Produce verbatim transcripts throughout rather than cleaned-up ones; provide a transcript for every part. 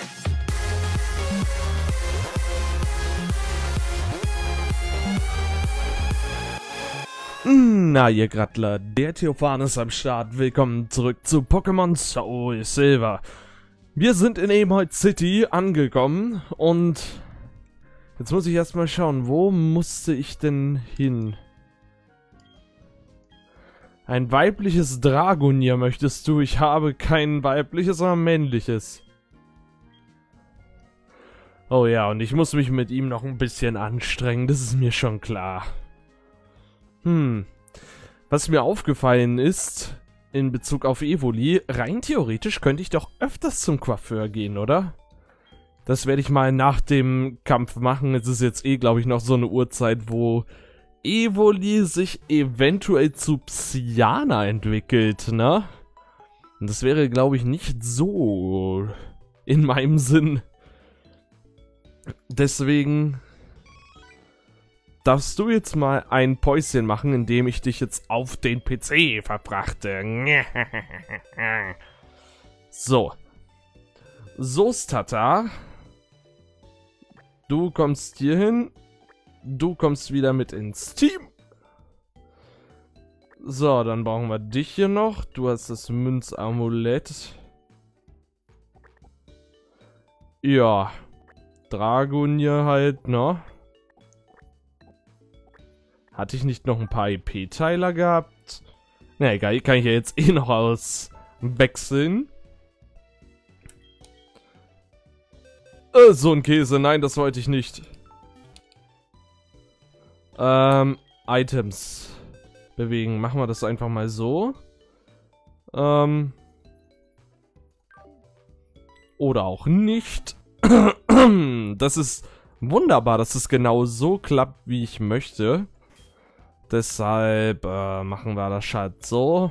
Na, ihr Grattler, der Theophan ist am Start. Willkommen zurück zu Pokémon Soul Silver. Wir sind in Emerald City angekommen und jetzt muss ich erstmal schauen, wo musste ich denn hin? Ein weibliches Dragonier möchtest du? Ich habe kein weibliches, sondern männliches. Oh ja, und ich muss mich mit ihm noch ein bisschen anstrengen, das ist mir schon klar. Hm, was mir aufgefallen ist, in Bezug auf Evoli, rein theoretisch könnte ich doch öfters zum Coiffeur gehen, oder? Das werde ich mal nach dem Kampf machen. Es ist jetzt eh, glaube ich, noch so eine Uhrzeit, wo Evoli sich eventuell zu Psyana entwickelt, ne? Und das wäre, glaube ich, nicht so in meinem Sinn. Deswegen darfst du jetzt mal ein Päuschen machen, indem ich dich jetzt auf den P C verbrachte. So. Sostata. Du kommst hier hin. Du kommst wieder mit ins Team. So, dann brauchen wir dich hier noch. Du hast das Münzamulett. Ja. Dragonier halt, ne? Hatte ich nicht noch ein paar E P-Teiler gehabt? Na egal, die kann ich ja jetzt eh noch auswechseln. Äh, so ein Käse, nein, das wollte ich nicht. Ähm, Items bewegen. Machen wir das einfach mal so. Ähm. Oder auch nicht. Das ist wunderbar, dass es genau so klappt, wie ich möchte. Deshalb äh, machen wir das halt so.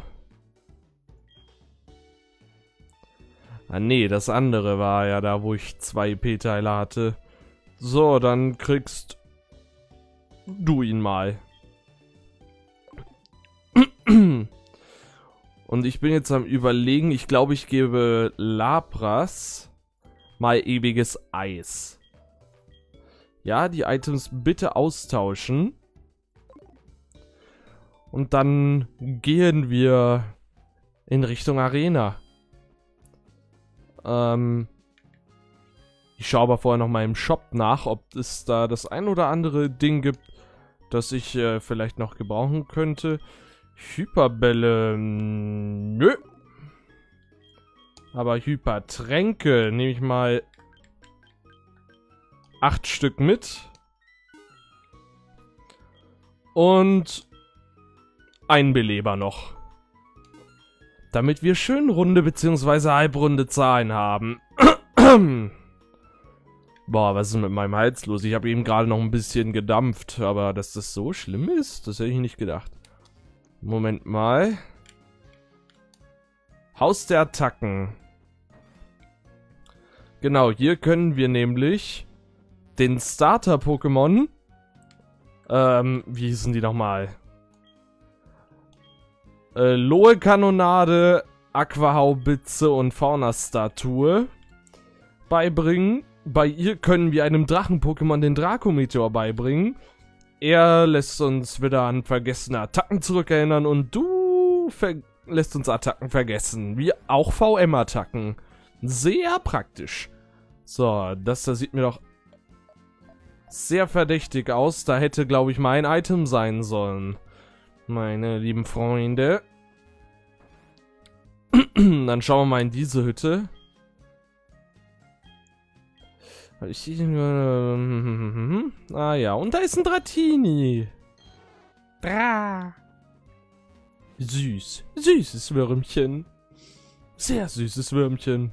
Ah nee, das andere war ja da, wo ich zwei E P-Teile hatte. So, dann kriegst du ihn mal. Und ich bin jetzt am Überlegen, ich glaube, ich gebe Lapras mal ewiges Eis. Ja, die Items bitte austauschen. Und dann gehen wir in Richtung Arena. Ähm, ich schaue aber vorher noch mal im Shop nach, ob es da das ein oder andere Ding gibt, das ich äh, vielleicht noch gebrauchen könnte. Hyperbälle, nö. Aber Hypertränke nehme ich mal acht Stück mit. Und ein Beleber noch. Damit wir schön runde bzw. halbrunde Zahlen haben. Boah, was ist mit meinem Hals los? Ich habe eben gerade noch ein bisschen gedampft, aber dass das so schlimm ist, das hätte ich nicht gedacht. Moment mal. Haus der Attacken. Genau, hier können wir nämlich den Starter-Pokémon, ähm, wie hießen die nochmal? Äh, Lohe-Kanonade, Aquahaubitze und Fauna-Statue beibringen. Bei ihr können wir einem Drachen-Pokémon den Dracometeor beibringen. Er lässt uns wieder an vergessene Attacken zurückerinnern und du lässt uns Attacken vergessen. Wie auch V M-Attacken. Sehr praktisch. So, das da sieht mir doch sehr verdächtig aus. Da hätte, glaube ich, mein Item sein sollen. Meine lieben Freunde. Dann schauen wir mal in diese Hütte. Ich ah ja, und da ist ein Dratini. Dra. Süß. Süßes Würmchen. Sehr süßes Würmchen.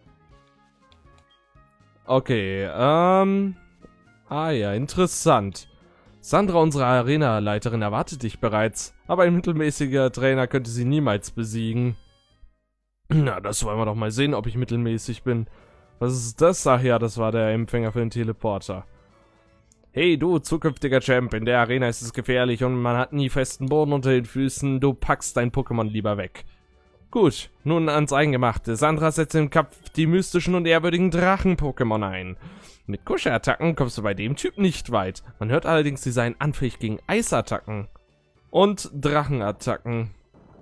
Okay, ähm... ah ja, interessant. Sandra, unsere Arena-Leiterin, erwartet dich bereits. Aber ein mittelmäßiger Trainer könnte sie niemals besiegen. Na, das wollen wir doch mal sehen, ob ich mittelmäßig bin. Was ist das? Ach ja, das war der Empfänger für den Teleporter. Hey du, zukünftiger Champ, in der Arena ist es gefährlich und man hat nie festen Boden unter den Füßen. Du packst dein Pokémon lieber weg. Gut, nun ans Eingemachte. Sandra setzt im Kampf die mystischen und ehrwürdigen Drachen-Pokémon ein. Mit Kusche-Attacken kommst du bei dem Typ nicht weit. Man hört allerdings, sie seien anfällig gegen Eisattacken. Und Drachenattacken.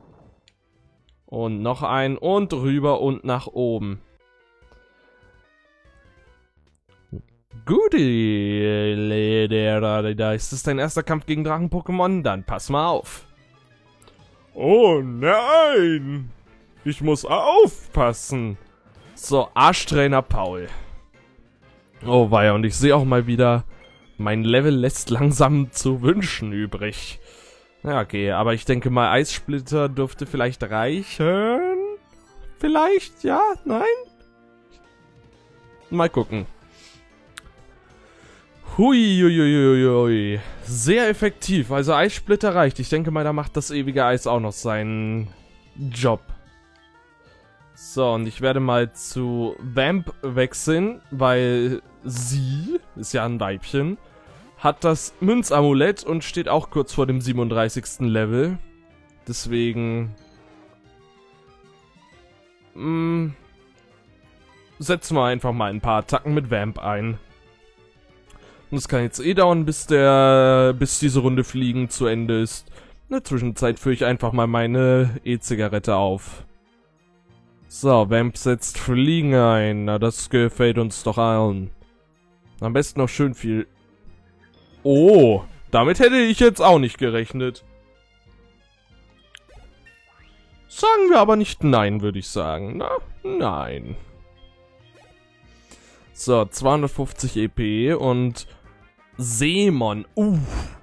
Und noch ein und rüber und nach oben. Guti, da ist es dein erster Kampf gegen Drachen-Pokémon? Dann pass mal auf. Oh nein! Ich muss aufpassen. So, Arschtrainer Paul. Oh weia, und ich sehe auch mal wieder, mein Level lässt langsam zu wünschen übrig. Ja, okay, aber ich denke mal, Eissplitter dürfte vielleicht reichen. Vielleicht, ja, nein? Mal gucken. Hui, hui, hui, hui. Sehr effektiv, also Eissplitter reicht. Ich denke mal, da macht das ewige Eis auch noch seinen Job. So, und ich werde mal zu Vamp wechseln, weil sie, ist ja ein Weibchen, hat das Münzamulett und steht auch kurz vor dem siebenunddreißigsten Level. Deswegen mh, setzen wir einfach mal ein paar Attacken mit Vamp ein. Und es kann jetzt eh dauern, bis der, bis diese Runde Fliegen zu Ende ist. In der Zwischenzeit führe ich einfach mal meine E-Zigarette auf. So, Vamp setzt Fliegen ein. Na, das gefällt uns doch allen. Am besten noch schön viel. Oh, damit hätte ich jetzt auch nicht gerechnet. Sagen wir aber nicht nein, würde ich sagen. Na, nein. So, zweihundertfünfzig E P und Seemon. Uh.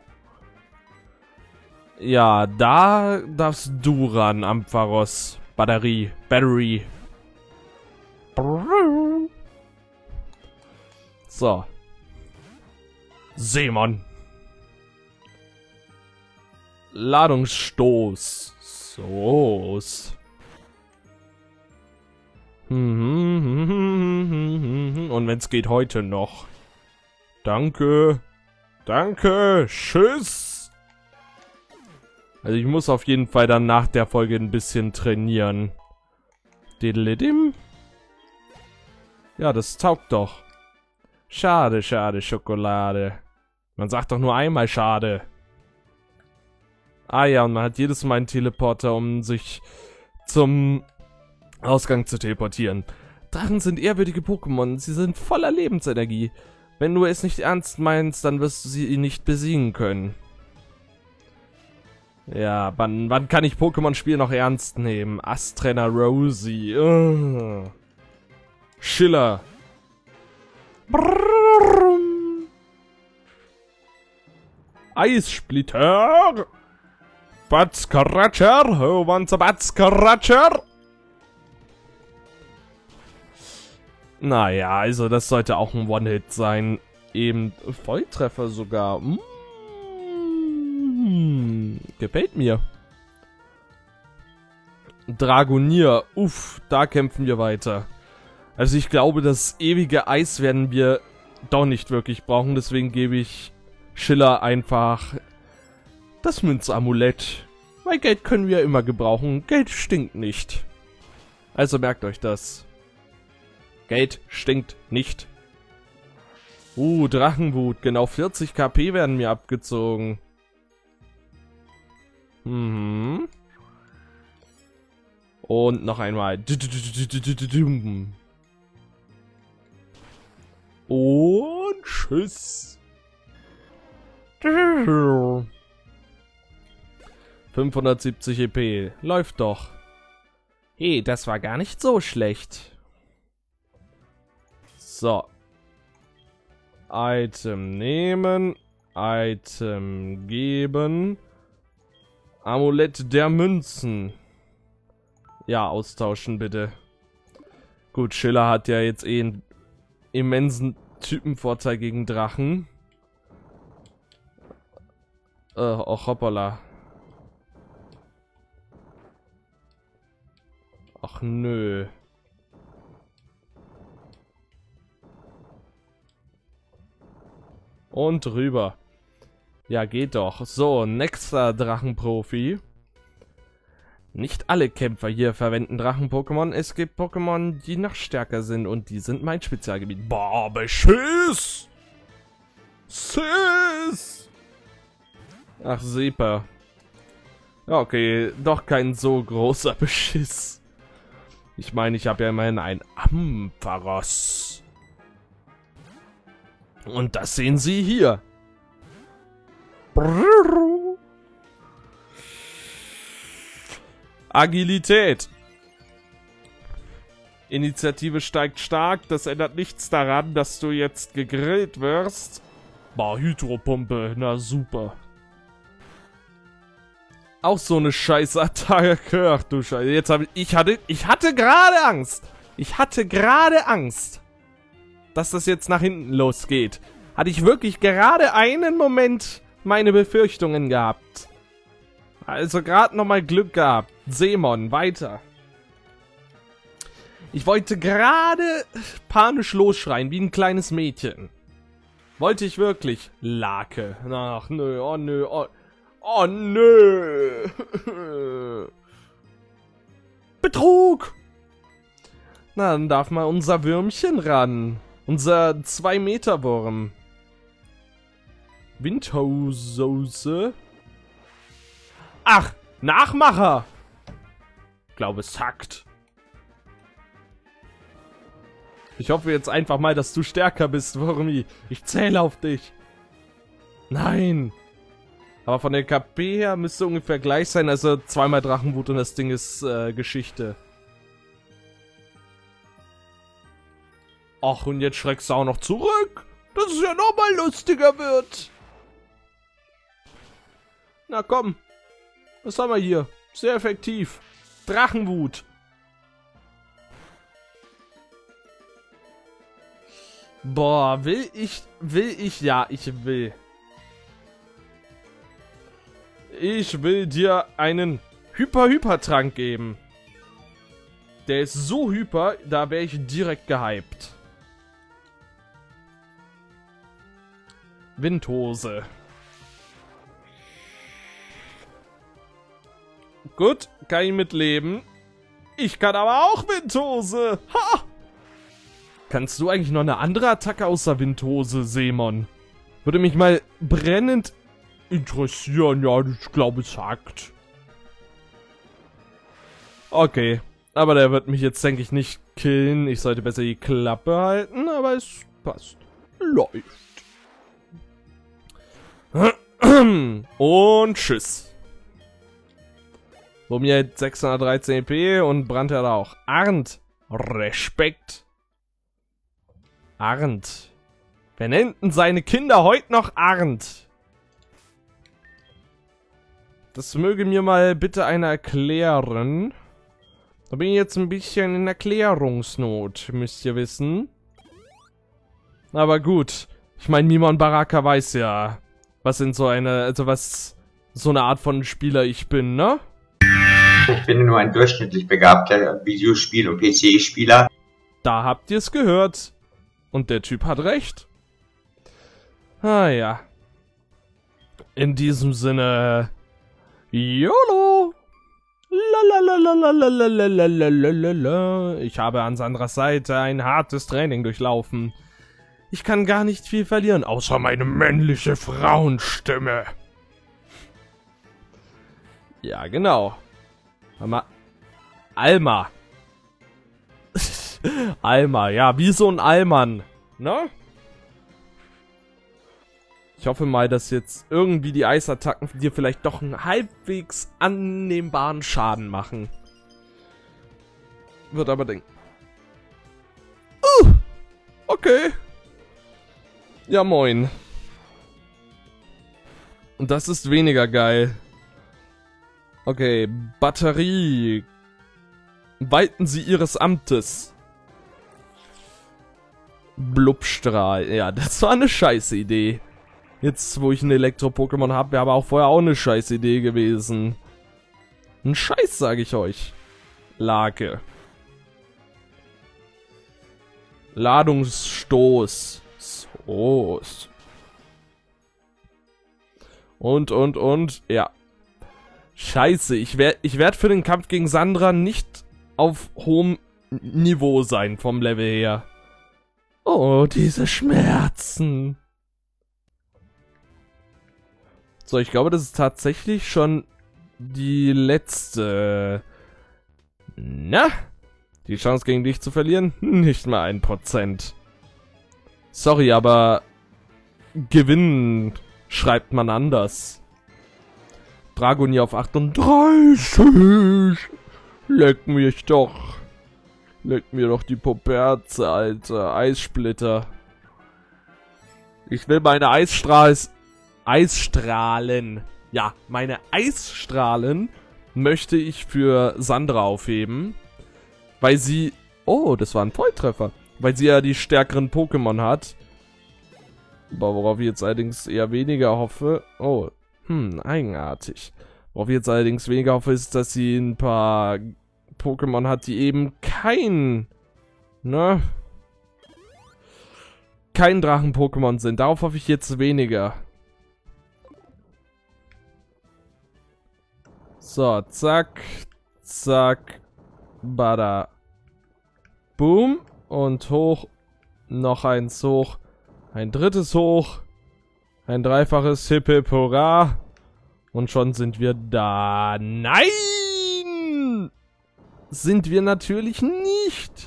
Ja, da darfst du ran, Ampharos. Batterie. Battery. So. Seemon. Ladungsstoß. So's. Und wenn es geht, heute noch. Danke. Danke. Tschüss. Also ich muss auf jeden Fall dann nach der Folge ein bisschen trainieren. Diddlidim. Ja, das taugt doch. Schade, schade, Schokolade. Man sagt doch nur einmal schade. Ah ja, und man hat jedes Mal einen Teleporter, um sich zum Ausgang zu teleportieren. Drachen sind ehrwürdige Pokémon. Sie sind voller Lebensenergie. Wenn du es nicht ernst meinst, dann wirst du sie nicht besiegen können. Ja, wann, wann kann ich Pokémon-Spiel noch ernst nehmen? Astrainer Rosie. Uh. Schiller. Brrrr. Eissplitter. Batzkaratscher. Who wants a Batzkaratscher? Naja, also das sollte auch ein One-Hit sein. Eben Volltreffer sogar. Mmh. Gefällt mir. Dragonier. Uff, da kämpfen wir weiter. Also ich glaube, das ewige Eis werden wir doch nicht wirklich brauchen. Deswegen gebe ich Schiller einfach das Münzamulett. Weil Geld können wir immer gebrauchen. Geld stinkt nicht. Also merkt euch das. Geld stinkt nicht. Uh, Drachenwut. Genau vierzig KP werden mir abgezogen. Mhm. Und noch einmal. Und tschüss. fünfhundertsiebzig E P. Läuft doch. Hey, das war gar nicht so schlecht. So. Item nehmen. Item geben. Amulett der Münzen. Ja, austauschen bitte. Gut, Schiller hat ja jetzt eh einen immensen Typenvorteil gegen Drachen. Äh, oh, hoppala. Ach nö. Und rüber. Ja, geht doch. So, nächster Drachenprofi. Nicht alle Kämpfer hier verwenden Drachen-Pokémon. Es gibt Pokémon, die noch stärker sind und die sind mein Spezialgebiet. Boah, Beschiss! Sis! Ach, Sepa. Ja, okay, doch kein so großer Beschiss. Ich meine, ich habe ja immerhin ein Ampharos. Und das sehen Sie hier. Agilität. Initiative steigt stark. Das ändert nichts daran, dass du jetzt gegrillt wirst. Boah, Hydropumpe. Na super. Auch so eine scheiß Attacke. Ach du Scheiße. Jetzt habe ich... Ich hatte... Ich hatte gerade Angst. Ich hatte gerade Angst, dass das jetzt nach hinten losgeht. Hatte ich wirklich gerade einen Moment meine Befürchtungen gehabt. Also gerade nochmal Glück gehabt. Seemon, weiter. Ich wollte gerade panisch losschreien, wie ein kleines Mädchen. Wollte ich wirklich. Lake. Ach nö, oh nö, oh... Oh nö. Betrug. Na, dann darf mal unser Würmchen ran. Unser zwei Meter Wurm. Windhaussauce. Ach, Nachmacher. Ich glaube, es hackt. Ich hoffe jetzt einfach mal, dass du stärker bist, Wurmi. Ich zähle auf dich. Nein. Aber von der K P her müsste ungefähr gleich sein. Also zweimal Drachenwut und das Ding ist äh, Geschichte. Ach, und jetzt schreckst du auch noch zurück. Dass es ja nochmal lustiger wird. Na komm. Was haben wir hier? Sehr effektiv. Drachenwut. Boah, will ich, will ich, ja, ich will. Ich will dir einen Hyper-Hyper-Trank geben. Der ist so hyper, da wäre ich direkt gehypt. Windhose. Gut, kann ich mitleben. Ich kann aber auch Windhose. Ha! Kannst du eigentlich noch eine andere Attacke außer Windhose, Seemon? Würde mich mal brennend interessieren. Ja, ich glaube, es hackt. Okay. Aber der wird mich jetzt, denke ich, nicht killen. Ich sollte besser die Klappe halten, aber es passt. Läuft. Und tschüss. Wo mir jetzt sechshundertdreizehn E P und Brand hat auch. Arndt. Respekt. Arndt. Wer nennt denn seine Kinder heute noch Arndt? Das möge mir mal bitte einer erklären. Da bin ich jetzt ein bisschen in Erklärungsnot, müsst ihr wissen. Aber gut. Ich meine, Mimon Baraka weiß ja, was in so eine, also was so eine Art von Spieler ich bin, ne? Ich bin nur ein durchschnittlich begabter Videospiel- und P C-Spieler. Da habt ihr es gehört. Und der Typ hat recht. Ah ja. In diesem Sinne... YOLO! Lalalalalalalalalala. Ich habe an Sandras Seite ein hartes Training durchlaufen. Ich kann gar nicht viel verlieren, außer meine männliche Frauenstimme. Ja, genau. Alma. Alma. Alma, ja, wie so ein Allmann, ne? Ich hoffe mal, dass jetzt irgendwie die Eisattacken dir vielleicht doch einen halbwegs annehmbaren Schaden machen. Wird aber denken. Uh, okay. Ja, moin. Und das ist weniger geil. Okay, Batterie. Walten Sie Ihres Amtes. Blubstrahl. Ja, das war eine scheiße Idee. Jetzt, wo ich ein Elektro-Pokémon habe, wäre aber auch vorher auch eine scheiß Idee gewesen. Ein Scheiß, sage ich euch. Lake. Ladungsstoß. Stoß. Und, und, und, ja. Scheiße, ich werde ich werd für den Kampf gegen Sandra nicht auf hohem Niveau sein vom Level her. Oh, diese Schmerzen. So, ich glaube, das ist tatsächlich schon die letzte. Na? Die Chance gegen dich zu verlieren? Nicht mal ein Prozent. Sorry, aber gewinnen schreibt man anders. Dragonia auf achtunddreißig. Leck mich doch. Leck mir doch die Poperze, Alter. Eissplitter. Ich will meine Eisstrahlen. Eisstrahlen. Ja, meine Eisstrahlen möchte ich für Sandra aufheben. Weil sie... Oh, das war ein Volltreffer. Weil sie ja die stärkeren Pokémon hat. Aber worauf ich jetzt allerdings eher weniger hoffe... Oh, hm, eigenartig. Worauf ich jetzt allerdings weniger hoffe, ist, dass sie ein paar Pokémon hat, die eben kein... Ne? Kein Drachen-Pokémon sind. Darauf hoffe ich jetzt weniger. So, zack, zack, bada, boom, und hoch, noch eins hoch, ein drittes hoch, ein dreifaches Hip Hip Hurra, und schon sind wir da. Nein! Sind wir natürlich nicht.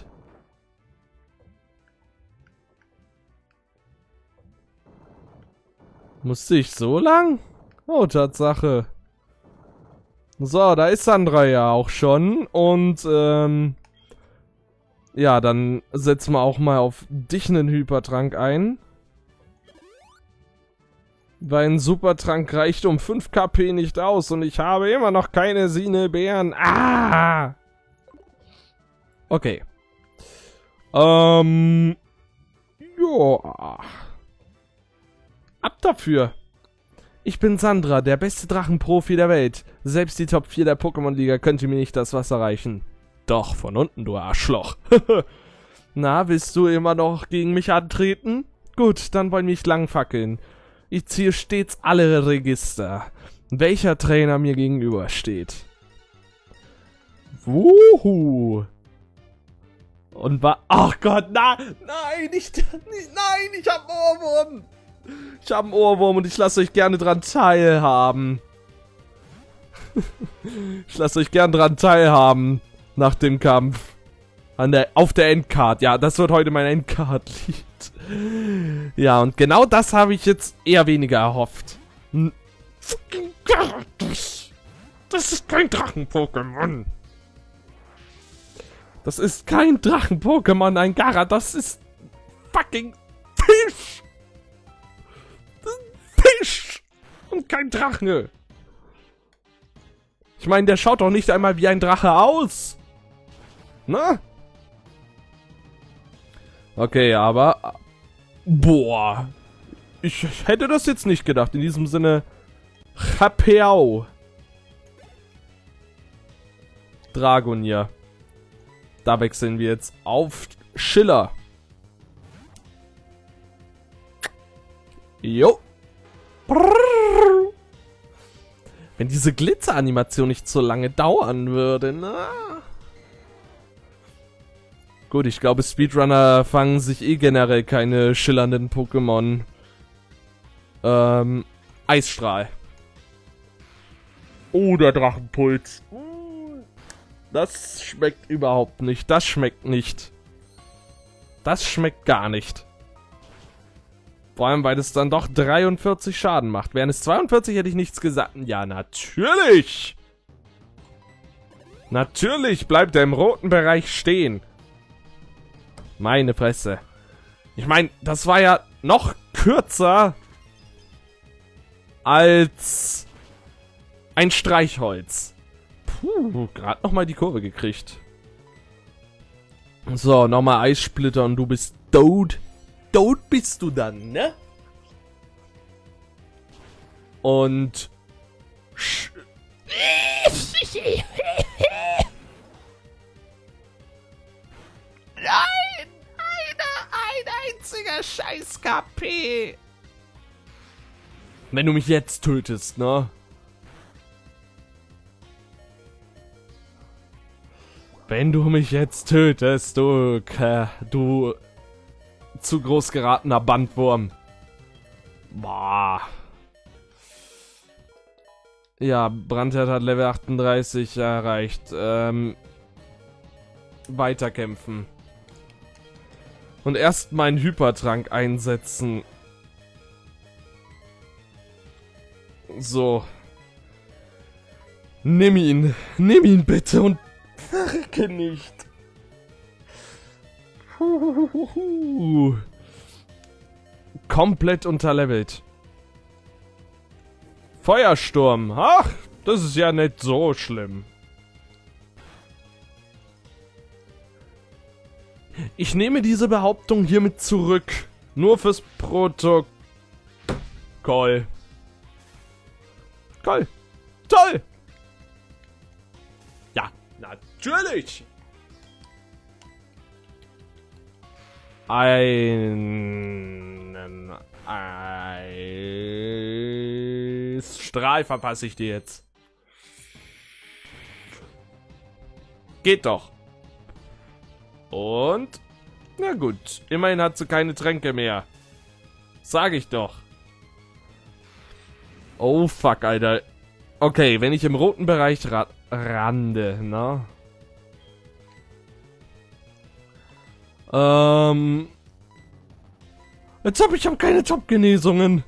Musste ich so lang? Oh, Tatsache. So, da ist Sandra ja auch schon. Und, ähm... ja, dann setzen wir auch mal auf dich einen Hypertrank ein. Weil ein Supertrank reicht um fünf K P nicht aus. Und ich habe immer noch keine Sinebären. Ah! Okay. Ähm... Ja. Ab dafür. Ich bin Sandra, der beste Drachenprofi der Welt. Selbst die Top vier der Pokémon-Liga könnte mir nicht das Wasser reichen. Doch, von unten, du Arschloch. Na, willst du immer noch gegen mich antreten? Gut, dann wollen wir nicht lang fackeln. Ich ziehe stets alle Register. Welcher Trainer mir gegenübersteht. Wuhu. Und war... Ach Gott, na, nein, ich, nein, ich hab Ohrwurm. Ich habe einen Ohrwurm und ich lasse euch gerne dran teilhaben. Ich lasse euch gerne dran teilhaben. Nach dem Kampf. An der, auf der Endcard. Ja, das wird heute mein Endcard-Lied. Ja, und genau das habe ich jetzt eher weniger erhofft. Fucking Gyarados. Das ist kein Drachen-Pokémon. Das ist kein Drachen-Pokémon, ein Gyarados. Das ist fucking Fisch. Fisch und kein Drache. Ich meine, der schaut doch nicht einmal wie ein Drache aus. Ne? Okay, aber... Boah. Ich, ich hätte das jetzt nicht gedacht. In diesem Sinne... Chapeau. Dragonia. Da wechseln wir jetzt auf Schiller. Jo. Wenn diese Glitzeranimation nicht so lange dauern würde, na. Gut, ich glaube, Speedrunner fangen sich eh generell keine schillernden Pokémon. Ähm, Eisstrahl. Oh, der Drachenpuls. Das schmeckt überhaupt nicht. Das schmeckt nicht. Das schmeckt gar nicht. Vor allem, weil es dann doch dreiundvierzig Schaden macht. Wären es zweiundvierzig, hätte ich nichts gesagt. Ja, natürlich. Natürlich bleibt er im roten Bereich stehen. Meine Fresse. Ich meine, das war ja noch kürzer als ein Streichholz. Puh, gerade nochmal die Kurve gekriegt. So, nochmal Eissplitter und du bist tot. Tot bist du dann, ne? Und... Nein! Eine, ein einziger Scheiß-K P! Wenn du mich jetzt tötest, ne? Wenn du mich jetzt tötest, du, äh, du zu groß geratener Bandwurm. Boah. Ja, Brandherd hat Level achtunddreißig erreicht. Ähm, weiterkämpfen. Und erst meinen Hypertrank einsetzen. So. Nimm ihn. Nimm ihn bitte und verrecke nicht. Huhuhuhu. Komplett unterlevelt. Feuersturm. Ach, das ist ja nicht so schlimm. Ich nehme diese Behauptung hiermit zurück. Nur fürs Protokoll. Toll. Toll. Ja, natürlich. Einen Eisstrahl verpasse ich dir jetzt. Geht doch. Und? Na gut, immerhin hat sie keine Tränke mehr. Sag ich doch. Oh fuck, Alter. Okay, wenn ich im roten Bereich ra rande, ne? Ähm. Jetzt hab ich auch keine Top-Genesungen.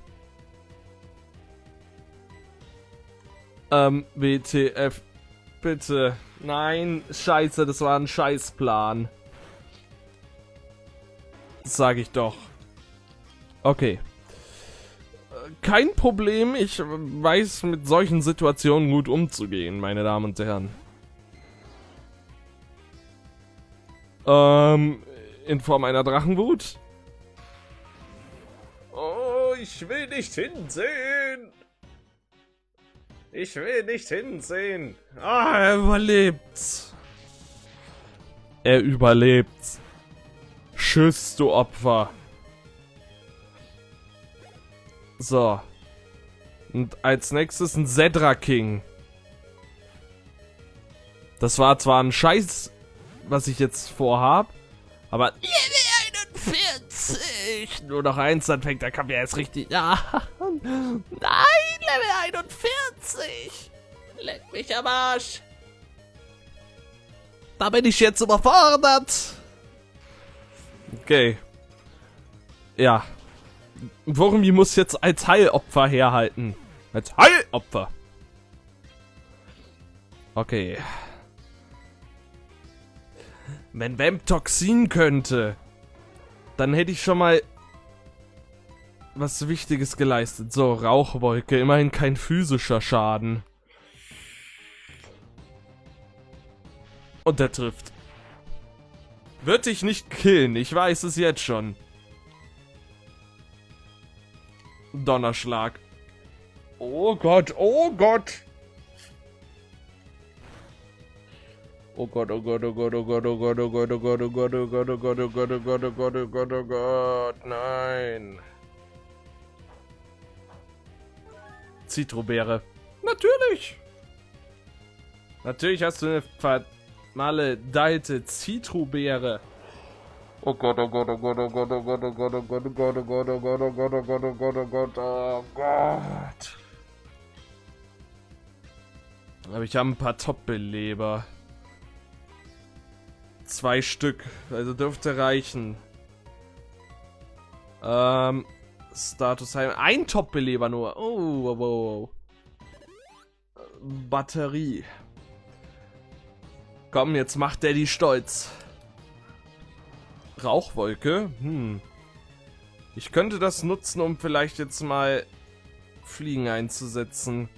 Ähm, W T F. Bitte. Nein, scheiße, das war ein Scheißplan. Das sag ich doch. Okay. Kein Problem, ich weiß mit solchen Situationen gut umzugehen, meine Damen und Herren. Ähm, in Form einer Drachenwut. Oh, ich will nicht hinsehen. Ich will nicht hinsehen. Ah, er überlebt. Er überlebt. Tschüss, du Opfer. So. Und als nächstes ein Zedra King. Das war zwar ein Scheiß, was ich jetzt vorhab, aber Level einundvierzig! Nur noch eins, dann fängt der Kampf ja erst richtig an. Nein, Level einundvierzig! Leck mich am Arsch! Da bin ich jetzt überfordert! Okay. Ja. Wurmi muss jetzt als Heilopfer herhalten. Als Heilopfer. Okay. Wenn Vamp Toxin könnte, dann hätte ich schon mal was Wichtiges geleistet. So, Rauchwolke. Immerhin kein physischer Schaden. Und der trifft. Wird dich nicht killen. Ich weiß es jetzt schon. Donnerschlag. Oh Gott, oh Gott. Oh Gott, oh Gott, oh Gott, oh Gott, oh Gott, oh Gott, oh Gott, oh Gott, oh Gott, oh Gott, oh Gott, oh Gott, oh Gott, oh Gott, oh Gott, nein. Zitrobeere. Natürlich. Natürlich hast du eine vermaledeite Zitrobeere. Oh Gott, oh Gott, oh Gott, oh Gott, oh Gott, oh Gott, oh Gott, oh Gott, oh Gott, oh Gott, oh Gott, oh Gott, oh Gott, oh Gott, oh Gott. Aber ich habe ein paar Top-Beleber. Zwei Stück, also dürfte reichen. Ähm, Status Heim. Ein Top-Beleber nur. Oh, wow, wow. Batterie. Komm, jetzt macht Daddy stolz. Rauchwolke? Hm. Ich könnte das nutzen, um vielleicht jetzt mal Fliegen einzusetzen.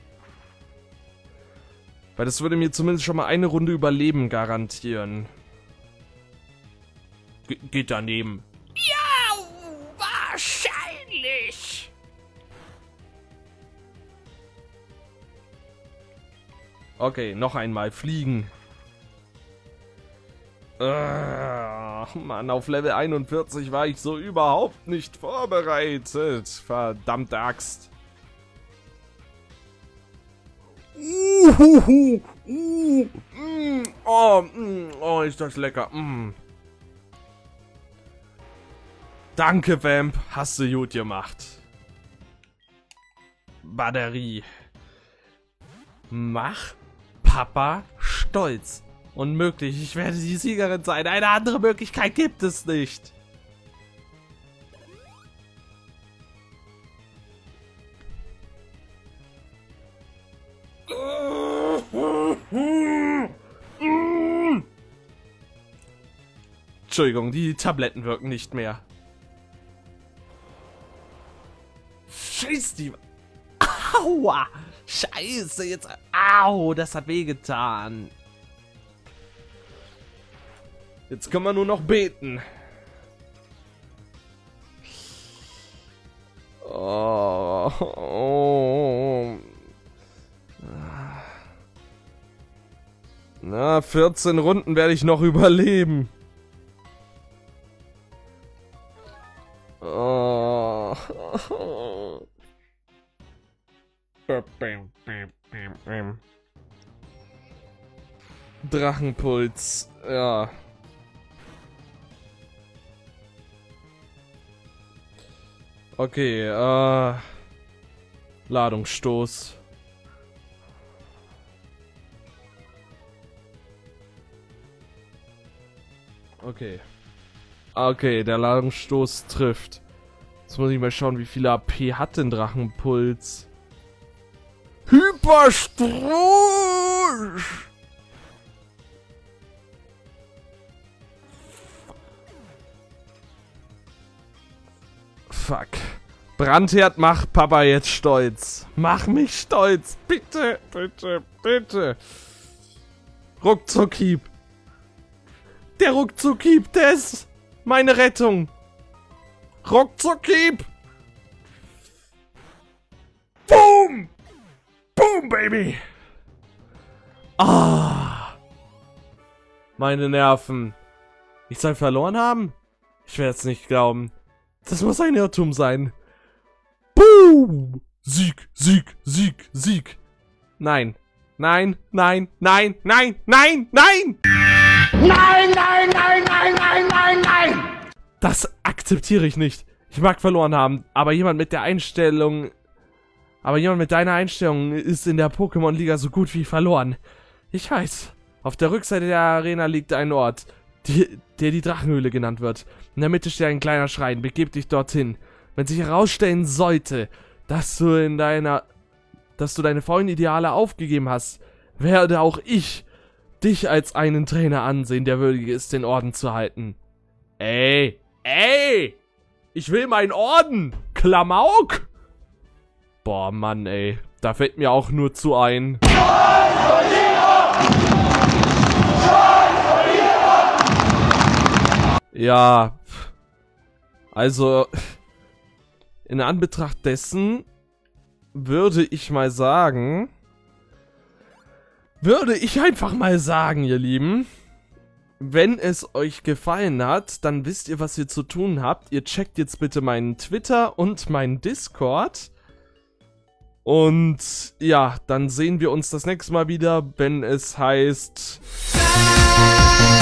Weil das würde mir zumindest schon mal eine Runde Überleben garantieren. Ge- geht daneben. Ja, wahrscheinlich. Okay, noch einmal fliegen. Ach, Mann, auf Level einundvierzig war ich so überhaupt nicht vorbereitet. Verdammte Axt. Uh, uh, mm, oh, mm, oh, ist das lecker. Mm. Danke, Vamp. Hast du gut gemacht. Batterie. Mach Papa stolz. Unmöglich. Ich werde die Siegerin sein. Eine andere Möglichkeit gibt es nicht. Entschuldigung, die Tabletten wirken nicht mehr. Scheiß die... Aua! Scheiße, jetzt... Au, das hat wehgetan. Jetzt können wir nur noch beten. Oh, oh. Na, vierzehn Runden werde ich noch überleben. Oh. Drachenpuls, ja. Okay, äh... Ladungsstoß. Okay. Okay, der Ladungsstoß trifft. Jetzt muss ich mal schauen, wie viel A P hat denn Drachenpuls. Hyperstrusch! Fuck. Brandherd, mach Papa jetzt stolz. Mach mich stolz. Bitte, bitte, bitte. Ruckzuck-Hieb. Der Ruckzuck-Hieb, der ist meine Rettung. Ruckzuck-Hieb. Boom. Boom, Baby. Ah. Meine Nerven. Ich soll verloren haben? Ich werde es nicht glauben. Das muss ein Irrtum sein. Boom. Sieg, Sieg, Sieg, Sieg. Nein. Nein, nein, nein, nein, nein, nein! Nein, nein, nein, nein, nein, nein, nein! Das akzeptiere ich nicht. Ich mag verloren haben, aber jemand mit der Einstellung... Aber jemand mit deiner Einstellung ist in der Pokémon-Liga so gut wie verloren. Ich weiß. Auf der Rückseite der Arena liegt ein Ort, die, der die Drachenhöhle genannt wird. In der Mitte steht ein kleiner Schrein. Begib dich dorthin. Wenn sich herausstellen sollte, dass du in deiner... dass du deine vollen Ideale aufgegeben hast, werde auch ich dich als einen Trainer ansehen, der würdig ist, den Orden zu halten. Ey, ey, ich will meinen Orden, Klamauk! Boah, Mann, ey, da fällt mir auch nur zu ein. Ja, also, in Anbetracht dessen würde ich mal sagen, würde ich einfach mal sagen, ihr Lieben, wenn es euch gefallen hat, dann wisst ihr, was ihr zu tun habt. Ihr checkt jetzt bitte meinen Twitter und meinen Discord. Und ja, dann sehen wir uns das nächste Mal wieder, wenn es heißt...